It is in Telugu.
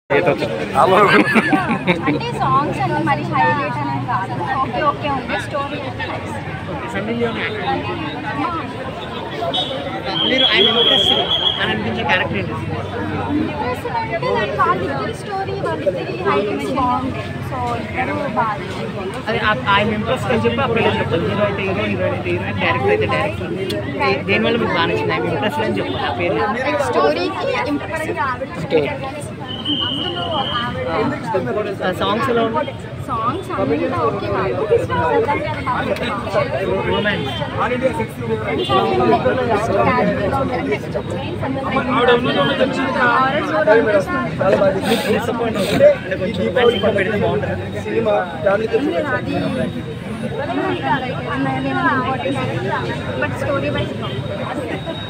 అంటే సాంగ్స్ అన్ని మరి హైలైట్ అనేది కాదు. ఓకే ఓకే ఉంది, స్టోరీ అయితే నైస్. మీరు ఆయన ఇంప్రెస్ అని అనిపించే క్యారెక్టర్ ఏంటి? ఇంప్రెస్ అంటే వాళ్ళిద్దరి స్టోరీ వాళ్ళిద్దరి హైలైట్ బాగుంది. సో ఇద్దరు బాగా అదే ఆయన ఇంప్రెస్ అని చెప్పి ఆ పేరు చెప్పాలి. హీరో అయితే హీరో, హీరోయిన్ అయితే హీరోయిన్, డైరెక్టర్ అయితే డైరెక్టర్. దేనివల్ల మీకు బాగా నచ్చింది? ఆయన ఇంప్రెస్ అని చెప్పాలి ఆ పేరు. స్టోరీకి ఇంప్రెస్ అందులో సాంగ్స్లో సాంగ్స్ అంతా ఓకే కాదు. రొమాన్స్ డిసప్పాయింట్ అవుతుంది అంటే కొంచెం రొమాన్స్ ఇంకా పెడితే బాగుంటుంది సినిమా. But story wise